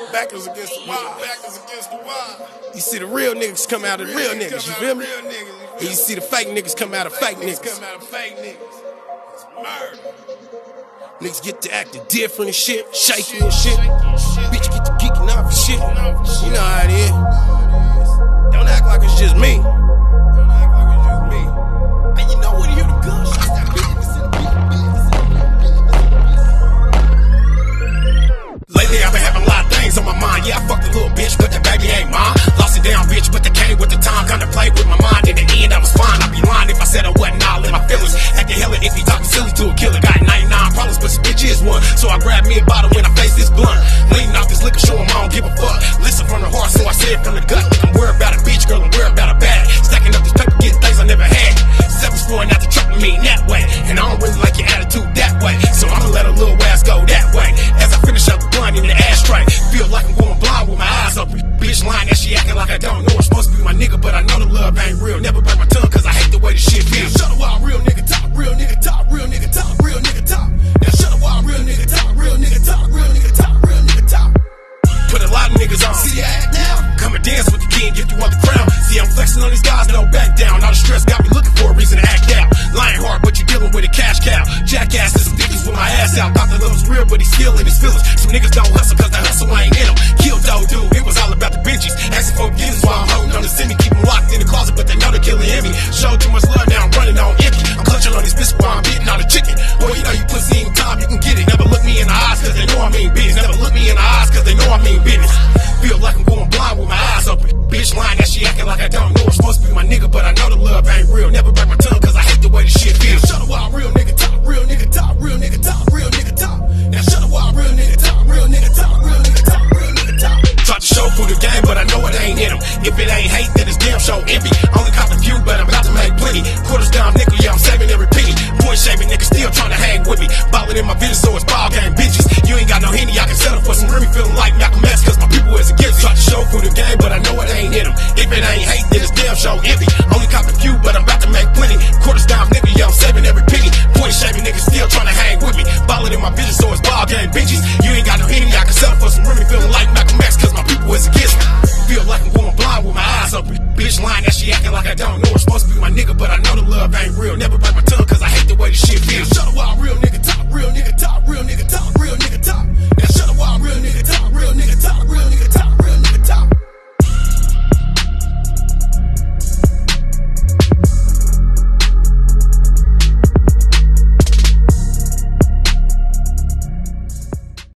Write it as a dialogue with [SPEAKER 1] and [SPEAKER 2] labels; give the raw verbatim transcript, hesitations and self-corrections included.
[SPEAKER 1] backers against the wall. Backers against the wall. You see the real niggas come out of the real niggas, you feel me? And you see the fake niggas come out of fake niggas. Come out of fake niggas. It's murder. Niggas get to acting different and shit, shaky and shit. Bitch get to geeking off and shit. You know how it is. Don't act like it's just me. Don't act like it's just me. And you know when you hear the gunshots, that business in the lately I've been having a lot of things on my mind. Yeah, I fucked a little bitch, but that baby ain't mine. Lost it down, bitch, but they came with the time. Kinda played with my mind. In the end, I was fine. I'd be lying if I said I wasn't all in my feelings. Acting hella if he talking silly to a killer. Got ninety-nine problems, but this bitch is one. So I grabbed me a bottle when I face this blunt. Leaning off this liquor, show him I don't give a fuck. Listen from the heart, so I say it from the gut. I'm worried about a bitch, girl, I'm worried about a bag. Stacking up this paper, getting things I never had. Seven's flowing out the truck with me in that way. And I don't really like your attitude that way. So I'ma let a little ass go that way. As I finish up the blunt in the ashtray. Feel like I'm going blind with my eyes open. Bitch lying that she acting like I don't know. I'm supposed to be my nigga, but I know the love ain't real. Never bite my tongue, cause I hate the way this shit feels. Shut up while real nigga talk, real nigga talk, real nigga talk, real nigga talk. Now shut up while real nigga talk, real nigga talk, real nigga talk, real nigga talk. Put a lot of niggas on. See the act now? Come and dance with the king, gift you want the crown. See, I'm flexing on these guys, no back down. All the stress got me looking for a reason to act out. Lying hard, but you dealing with a cash cow. Jackasses, some dickies with my ass out. Thought the love was real, but he's still in his feelings. Some niggas don't hustle, cause the hustle ain't in them. Kill dough, dude, it was all about the Benjis. Asking for forgiveness while I'm holding on to semi. Keep them locked in the closet, but they know they're killing me. Showed too much love, now I'm running on empty. I'm clutching on these bitches while I'm hitting all the chicken. Boy, you know you pussy any time, you can get it. Never look me in the eyes, cause they know I mean business. Never look me in the eyes, cause they know I mean business. Feel like I'm going blind with my eyes open. Bitch lying that she acting like I don't know. I'm supposed to be my nigga, but I know the love ain't real. Never bite my tongue, cause I hate the way this shit feels. Shut up while real nigga talk, real nigga talk, real nigga talk, real nigga talk. Now shut up while real nigga talk, real nigga talk, real nigga talk, real nigga talk. Tried to show for the game, but I know it ain't in them. If it ain't hate, then it's damn show envy. Only caught a few, but I'm about to make plenty. Quarters down nickel, yeah, I'm saving every penny. Point shaving niggas still trying to hang with me. Ballin' in my vision, so it's ball game bitches. You ain't got no Henny, I can settle for some Remy. Feeling like Malcolm X, cause my people is against me. Tried to show for the game, but I know it ain't in them. If it ain't hate, then it's damn show envy. Only caught a few, but I'm about to make plenty. Quarters down nickel, yeah, I'm saving every penny. Point shaving niggas still trying to hang with me. Ballin' in my vision, so it's ball game bitches. You ain't got no Henny, I can settle for some Remy. Feeling like Malcolm X, cause my people is against me. Feel like I'm going blind with my eyes open. Bitch lying that she acting like I don't know. I'm supposed to be my nigga, but I know the love ain't real. Never bite my tongue, cause I hate the way this shit feels. Shut up while real nigga talk, real nigga talk, real nigga talk, real nigga